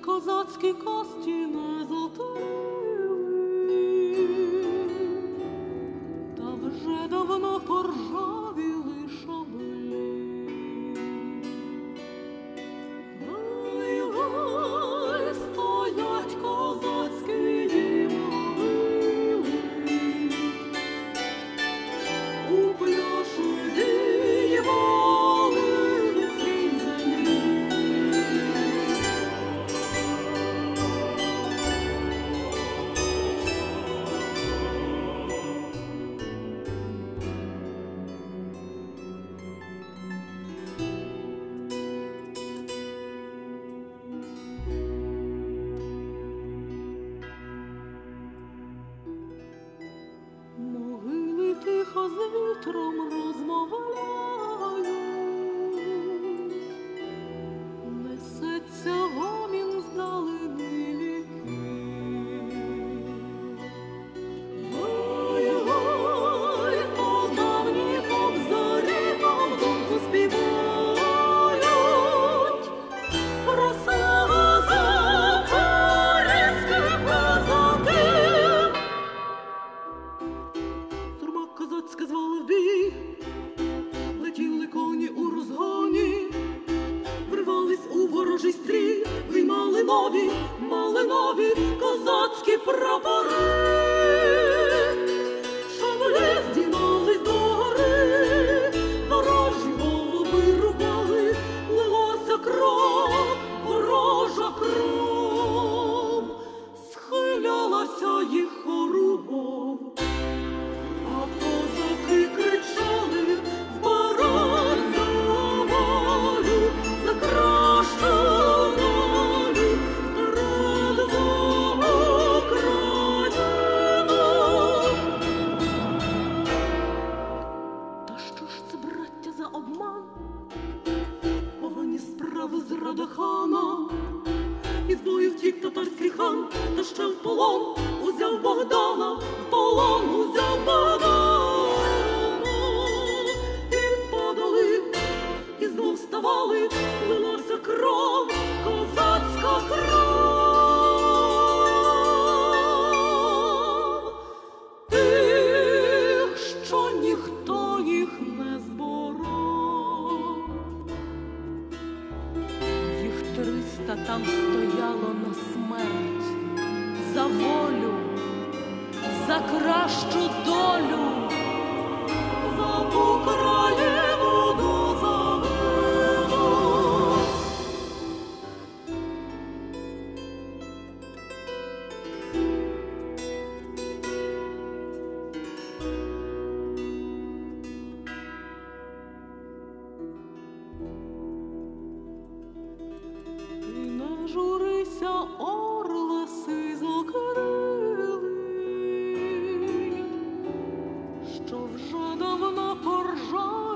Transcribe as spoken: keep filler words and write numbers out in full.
козацькі кості не затили, та вже давно поржавіли шабелі. Гай-гай, стоять козацькі могили, у пляшовій волинській землі. Могили тихо з вітром розмовляють, несеться гомін здалини віки. Гай-гай, то давні кобзарі нам думку співають про славу запорізьких козаків. Сурма козацька звала в бій, летіли коні у розгоні, вривались у ворожий стрій, виймали нові, мали нові козацькі прапори. Шаблі здіймались догори, ворожі голови рубали, лилася кров, ворожа кров, схилялася їх хоругов. А козаки кричали вперед за волю, за кращу долю, вперед за Україну. Та що ж це, браття, за обман? Погані справи зрада хана. Із бою втік татарський хан, та ще в полон узяв Богдана, в полон узяв Богдана. І падали, і знов вставали, лилася кров, козацька кров. Тих, що ніхто їх не зборов. Їх триста там стояло на смерть, за волю, за кращу долю, за Україну до загину. Ти не журися, орла сизокрилий, що вже давно поржав.